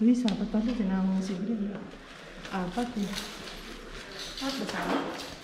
Ini sahabat tadi kenal musik dia. Apa tuh? Apa sahabat?